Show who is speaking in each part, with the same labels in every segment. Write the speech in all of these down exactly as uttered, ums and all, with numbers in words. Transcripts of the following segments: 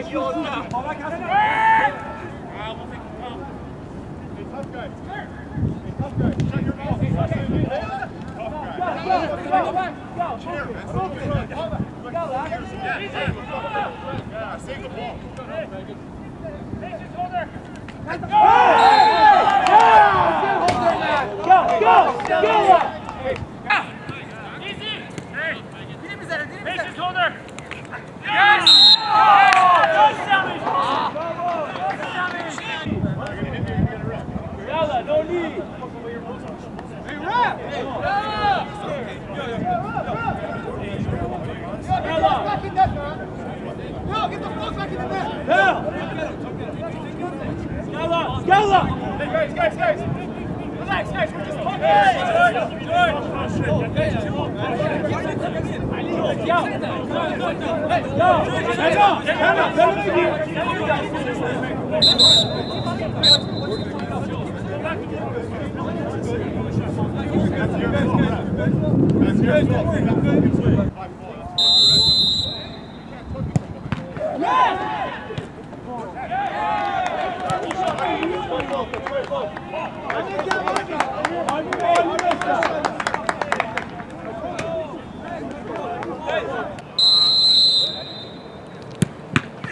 Speaker 1: Save the ball.
Speaker 2: Go, go, go!
Speaker 3: Easy! Hey!
Speaker 2: Patience,
Speaker 3: holder! Yes!
Speaker 2: Yalla, no need! Hey, rap! Yalla!
Speaker 1: No, get the ball back in the net!
Speaker 2: Now! Yalla! Yalla!
Speaker 1: Hey, guys, guys, guys! Relax, guys, we're just talking! That's your fault.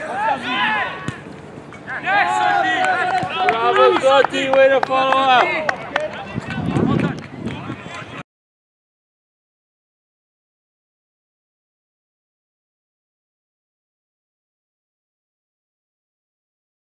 Speaker 2: Bravo, Scotty, way to follow up.